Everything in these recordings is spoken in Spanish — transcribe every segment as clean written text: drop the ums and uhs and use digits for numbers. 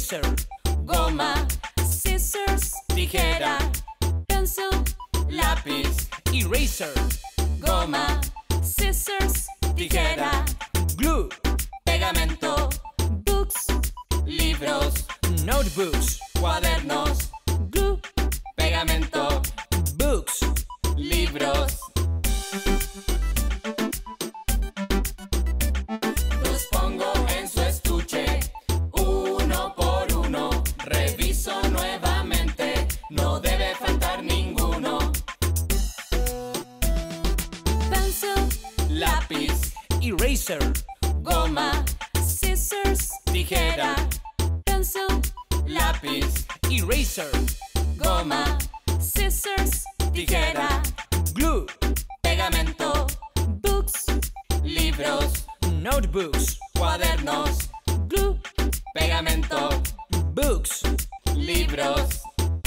eraser, goma, scissors, tijera, pencil, lápiz, eraser, goma, scissors, tijera, glue, pegamento, books, libros, notebooks, cuadernos, glue, pegamento, books, libros. Los pongo en su estuche, uno por uno, reviso nuevamente, no debe faltar ninguno. Pencil, lápiz, eraser, goma, scissors, tijera, pencil, lápiz, eraser, goma, scissors, tijera, glue, pegamento, books, libros, notebooks, cuadernos, glue, pegamento, books, libros.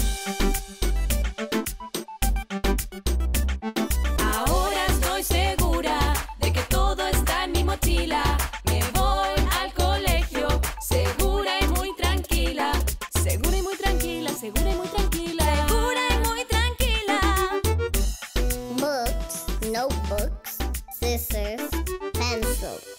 Ahora estoy segura de que todo está en mi mochila. Me voy al colegio, segura y muy tranquila. Segura y muy tranquila, segura y muy tranquila. Segura y muy tranquila. Books, notebooks, scissors, pencil.